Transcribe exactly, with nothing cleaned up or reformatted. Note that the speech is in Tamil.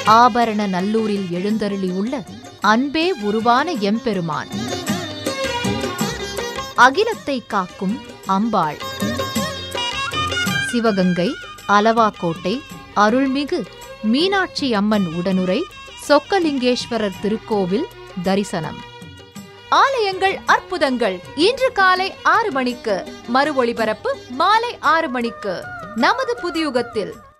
ஆபரண நல்லூரில் எழுந்தருளியுள்ள அன்பே உருவான எம்பெருமான். அகிலத்தை காக்கும் அம்பாள். சிவகங்கை அலவாக்கோட்டை அருள்மிகு மீனாட்சி அம்மன் உடனுரை சொக்கலிங்கேஸ்வரர் திருக்கோவில் தரிசனம். ஆலயங்கள் அற்புதங்கள் இன்று காலை ஆறு மணிக்கு, மறு ஒளிபரப்பு மாலை ஆறு மணிக்கு நமது புதியுகத்தில்.